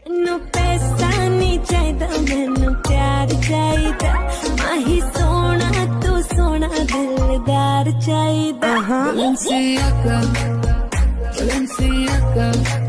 मैनू पैसा नहीं चाहिदा, मैनू प्यार चाहिदा। माही सोना तू सोना दिलदार चाहिदा। Balenciaga, Balenciaga